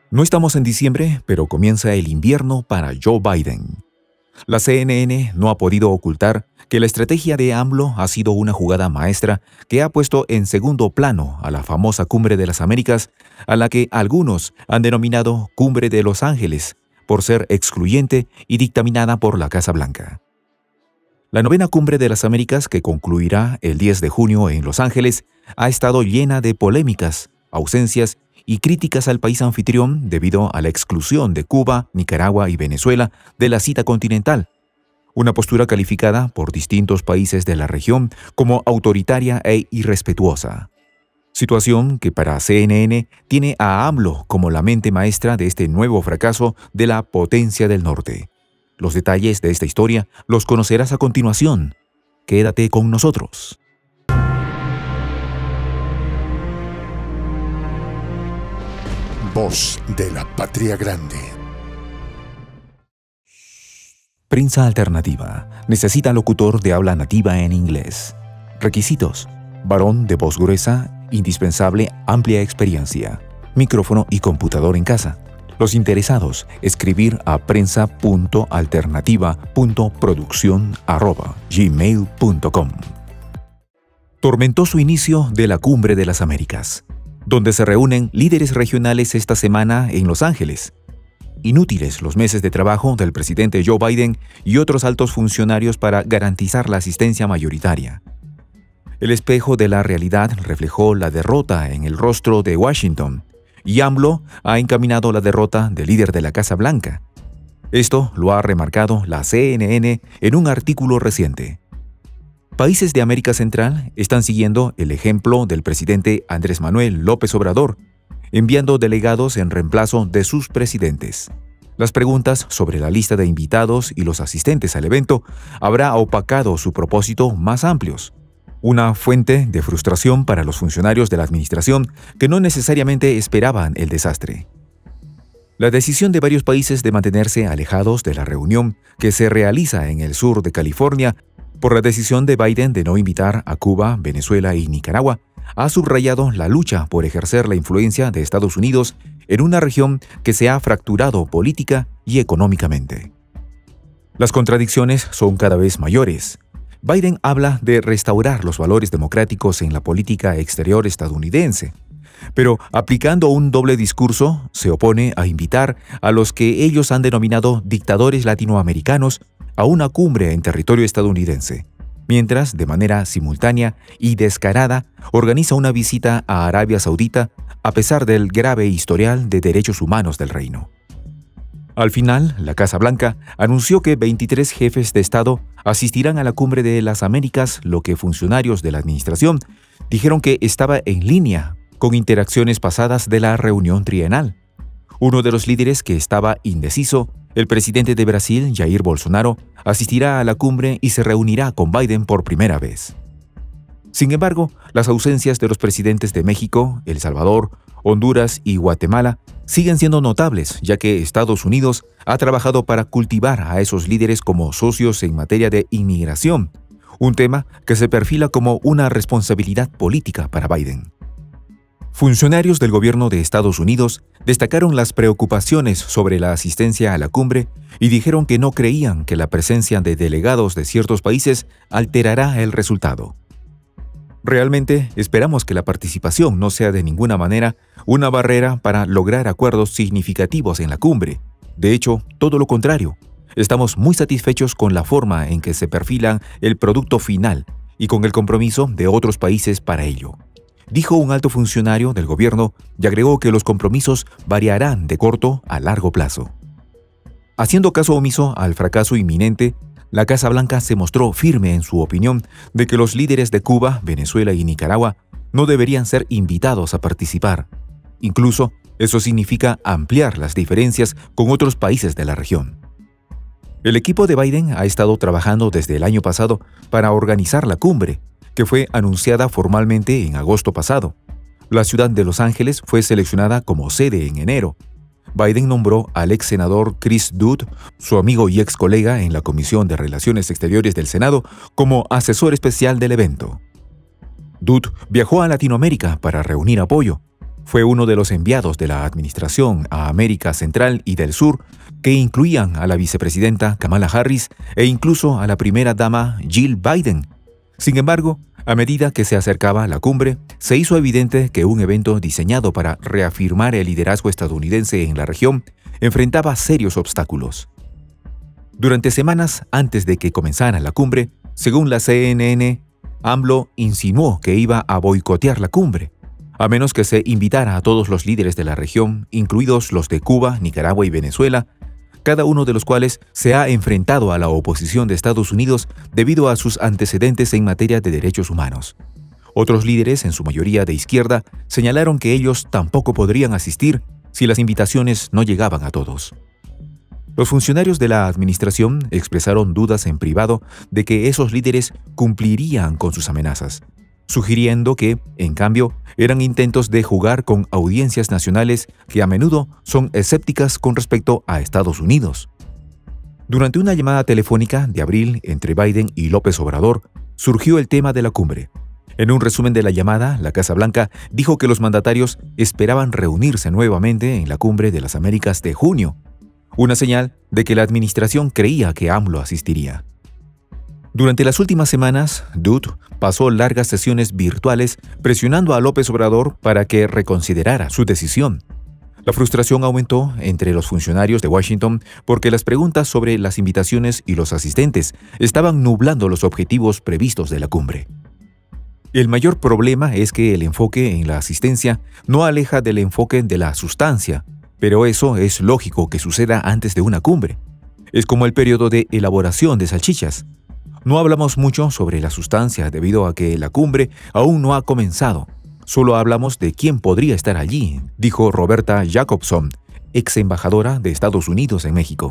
No estamos en diciembre, pero comienza el invierno para Joe Biden. La CNN no ha podido ocultar que la estrategia de AMLO ha sido una jugada maestra que ha puesto en segundo plano a la famosa Cumbre de las Américas, a la que algunos han denominado Cumbre de Los Ángeles, por ser excluyente y dictaminada por la Casa Blanca. La novena Cumbre de las Américas, que concluirá el 10 de junio en Los Ángeles, ha estado llena de polémicas, ausencias y críticas al país anfitrión debido a la exclusión de Cuba, Nicaragua y Venezuela de la cita continental, una postura calificada por distintos países de la región como autoritaria e irrespetuosa. Situación que para CNN tiene a AMLO como la mente maestra de este nuevo fracaso de la potencia del norte. Los detalles de esta historia los conocerás a continuación. Quédate con nosotros. Voz de la Patria Grande. Prensa alternativa. Necesita locutor de habla nativa en inglés. Requisitos: varón de voz gruesa, indispensable amplia experiencia, micrófono y computador en casa. Los interesados, escribir a prensa.alternativa.produccion@gmail.com. Tormentoso inicio de la Cumbre de las Américas, donde se reúnen líderes regionales esta semana en Los Ángeles. Inútiles los meses de trabajo del presidente Joe Biden y otros altos funcionarios para garantizar la asistencia mayoritaria. El espejo de la realidad reflejó la derrota en el rostro de Washington, y AMLO ha encaminado la derrota del líder de la Casa Blanca. Esto lo ha remarcado la CNN en un artículo reciente. Países de América Central están siguiendo el ejemplo del presidente Andrés Manuel López Obrador, enviando delegados en reemplazo de sus presidentes. Las preguntas sobre la lista de invitados y los asistentes al evento habrá opacado su propósito más amplios. Una fuente de frustración para los funcionarios de la administración que no necesariamente esperaban el desastre. La decisión de varios países de mantenerse alejados de la reunión que se realiza en el sur de California por la decisión de Biden de no invitar a Cuba, Venezuela y Nicaragua ha subrayado la lucha por ejercer la influencia de Estados Unidos en una región que se ha fracturado política y económicamente. Las contradicciones son cada vez mayores. Biden habla de restaurar los valores democráticos en la política exterior estadounidense, pero aplicando un doble discurso, se opone a invitar a los que ellos han denominado dictadores latinoamericanos a una cumbre en territorio estadounidense, mientras, de manera simultánea y descarada, organiza una visita a Arabia Saudita a pesar del grave historial de derechos humanos del reino. Al final, la Casa Blanca anunció que 23 jefes de Estado asistirán a la Cumbre de las Américas, lo que funcionarios de la administración dijeron que estaba en línea con interacciones pasadas de la reunión trienal. Uno de los líderes que estaba indeciso, el presidente de Brasil, Jair Bolsonaro, asistirá a la cumbre y se reunirá con Biden por primera vez. Sin embargo, las ausencias de los presidentes de México, El Salvador, Honduras y Guatemala siguen siendo notables, ya que Estados Unidos ha trabajado para cultivar a esos líderes como socios en materia de inmigración, un tema que se perfila como una responsabilidad política para Biden. Funcionarios del gobierno de Estados Unidos destacaron las preocupaciones sobre la asistencia a la cumbre y dijeron que no creían que la presencia de delegados de ciertos países alterará el resultado. Realmente esperamos que la participación no sea de ninguna manera una barrera para lograr acuerdos significativos en la cumbre. De hecho, todo lo contrario. Estamos muy satisfechos con la forma en que se perfilan el producto final y con el compromiso de otros países para ello, dijo un alto funcionario del gobierno y agregó que los compromisos variarán de corto a largo plazo. Haciendo caso omiso al fracaso inminente, la Casa Blanca se mostró firme en su opinión de que los líderes de Cuba, Venezuela y Nicaragua no deberían ser invitados a participar. Incluso, eso significa ampliar las diferencias con otros países de la región. El equipo de Biden ha estado trabajando desde el año pasado para organizar la cumbre, que fue anunciada formalmente en agosto pasado. La ciudad de Los Ángeles fue seleccionada como sede en enero. Biden nombró al ex senador Chris Dodd, su amigo y ex colega en la Comisión de Relaciones Exteriores del Senado, como asesor especial del evento. Dodd viajó a Latinoamérica para reunir apoyo. fue uno de los enviados de la administración a América Central y del Sur, que incluían a la vicepresidenta Kamala Harris e incluso a la primera dama Jill Biden. Sin embargo, a medida que se acercaba la cumbre, se hizo evidente que un evento diseñado para reafirmar el liderazgo estadounidense en la región enfrentaba serios obstáculos. Durante semanas antes de que comenzara la cumbre, según la CNN, AMLO insinuó que iba a boicotear la cumbre, a menos que se invitara a todos los líderes de la región, incluidos los de Cuba, Nicaragua y Venezuela, cada uno de los cuales se ha enfrentado a la oposición de Estados Unidos debido a sus antecedentes en materia de derechos humanos. Otros líderes, en su mayoría de izquierda, señalaron que ellos tampoco podrían asistir si las invitaciones no llegaban a todos. Los funcionarios de la administración expresaron dudas en privado de que esos líderes cumplirían con sus amenazas, sugiriendo que, en cambio, eran intentos de jugar con audiencias nacionales que a menudo son escépticas con respecto a Estados Unidos. Durante una llamada telefónica de abril entre Biden y López Obrador, surgió el tema de la cumbre. En un resumen de la llamada, la Casa Blanca dijo que los mandatarios esperaban reunirse nuevamente en la Cumbre de las Américas de junio, una señal de que la administración creía que AMLO asistiría. Durante las últimas semanas, Duterte pasó largas sesiones virtuales presionando a López Obrador para que reconsiderara su decisión. La frustración aumentó entre los funcionarios de Washington porque las preguntas sobre las invitaciones y los asistentes estaban nublando los objetivos previstos de la cumbre. El mayor problema es que el enfoque en la asistencia no aleja del enfoque de la sustancia, pero eso es lógico que suceda antes de una cumbre. Es como el periodo de elaboración de salchichas. No hablamos mucho sobre la sustancia debido a que la cumbre aún no ha comenzado. Solo hablamos de quién podría estar allí, dijo Roberta Jacobson, ex embajadora de Estados Unidos en México.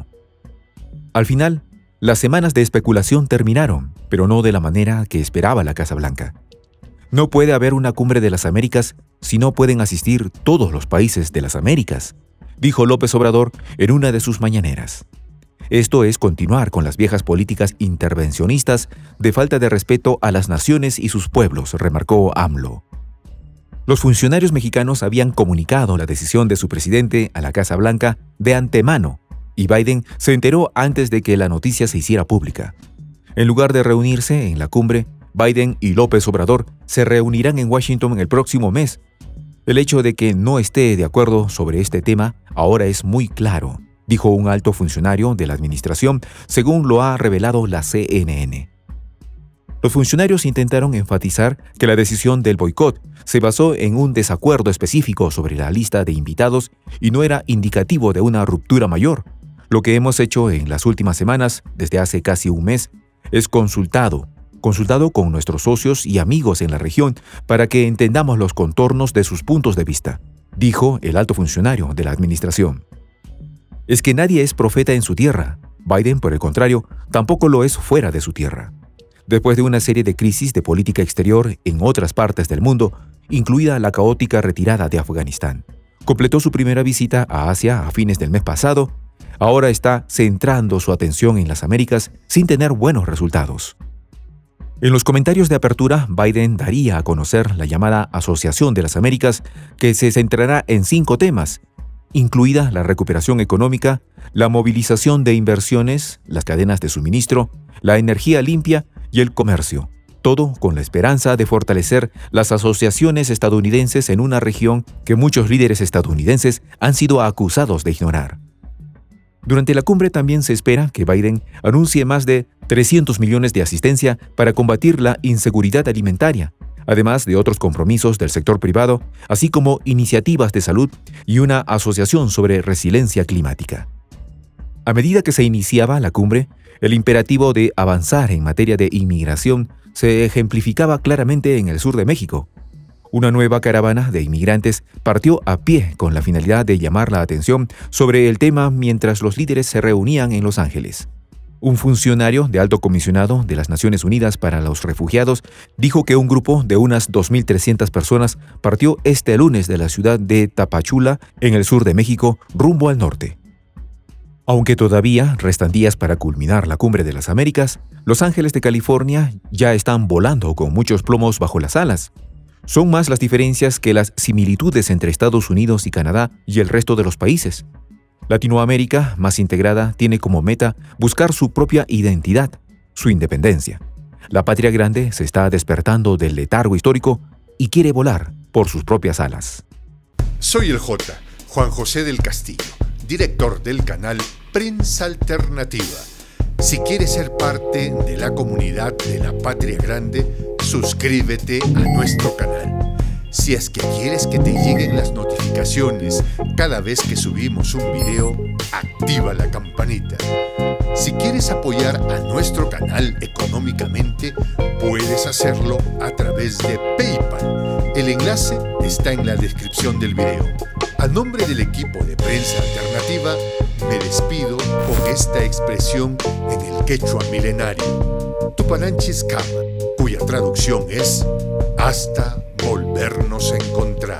Al final, las semanas de especulación terminaron, pero no de la manera que esperaba la Casa Blanca. No puede haber una cumbre de las Américas si no pueden asistir todos los países de las Américas, dijo López Obrador en una de sus mañaneras. Esto es continuar con las viejas políticas intervencionistas de falta de respeto a las naciones y sus pueblos, remarcó AMLO. Los funcionarios mexicanos habían comunicado la decisión de su presidente a la Casa Blanca de antemano, y Biden se enteró antes de que la noticia se hiciera pública. En lugar de reunirse en la cumbre, Biden y López Obrador se reunirán en Washington el próximo mes. El hecho de que no esté de acuerdo sobre este tema ahora es muy claro, dijo un alto funcionario de la administración, según lo ha revelado la CNN. Los funcionarios intentaron enfatizar que la decisión del boicot se basó en un desacuerdo específico sobre la lista de invitados y no era indicativo de una ruptura mayor. Lo que hemos hecho en las últimas semanas, desde hace casi un mes, es consultado con nuestros socios y amigos en la región para que entendamos los contornos de sus puntos de vista, dijo el alto funcionario de la administración. Es que nadie es profeta en su tierra. Biden, por el contrario, tampoco lo es fuera de su tierra. Después de una serie de crisis de política exterior en otras partes del mundo, incluida la caótica retirada de Afganistán, completó su primera visita a Asia a fines del mes pasado. Ahora está centrando su atención en las Américas sin tener buenos resultados. En los comentarios de apertura, Biden daría a conocer la llamada Asociación de las Américas, que se centrará en 5 temas, incluida la recuperación económica, la movilización de inversiones, las cadenas de suministro, la energía limpia y el comercio, todo con la esperanza de fortalecer las asociaciones estadounidenses en una región que muchos líderes estadounidenses han sido acusados de ignorar. Durante la cumbre también se espera que Biden anuncie más de 300 millones de asistencia para combatir la inseguridad alimentaria, además de otros compromisos del sector privado, así como iniciativas de salud y una asociación sobre resiliencia climática. A medida que se iniciaba la cumbre, el imperativo de avanzar en materia de inmigración se ejemplificaba claramente en el sur de México. Una nueva caravana de inmigrantes partió a pie con la finalidad de llamar la atención sobre el tema mientras los líderes se reunían en Los Ángeles. Un funcionario de alto comisionado de las Naciones Unidas para los Refugiados dijo que un grupo de unas 2.300 personas partió este lunes de la ciudad de Tapachula, en el sur de México, rumbo al norte. Aunque todavía restan días para culminar la Cumbre de las Américas, Los Ángeles de California ya están volando con muchos plomos bajo las alas. Son más las diferencias que las similitudes entre Estados Unidos y Canadá y el resto de los países. Latinoamérica, más integrada, tiene como meta buscar su propia identidad, su independencia. La patria grande se está despertando del letargo histórico y quiere volar por sus propias alas. Soy el J, Juan José del Castillo, director del canal Prensa Alternativa. Si quieres ser parte de la comunidad de la Patria Grande, suscríbete a nuestro canal. Si es que quieres que te lleguen las notificaciones cada vez que subimos un video, activa la campanita. Si quieres apoyar a nuestro canal económicamente, puedes hacerlo a través de PayPal. El enlace está en la descripción del video. A nombre del equipo de Prensa Alternativa, me despido con esta expresión en el quechua milenario, Tupananchis Kama, cuya traducción es hasta volvernos a encontrar.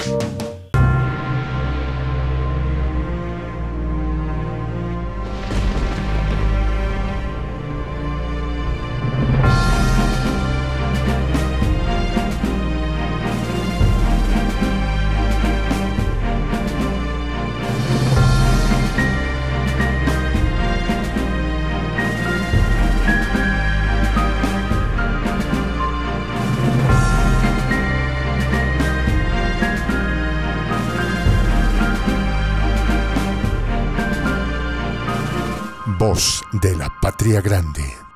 Voz de la Patria Grande.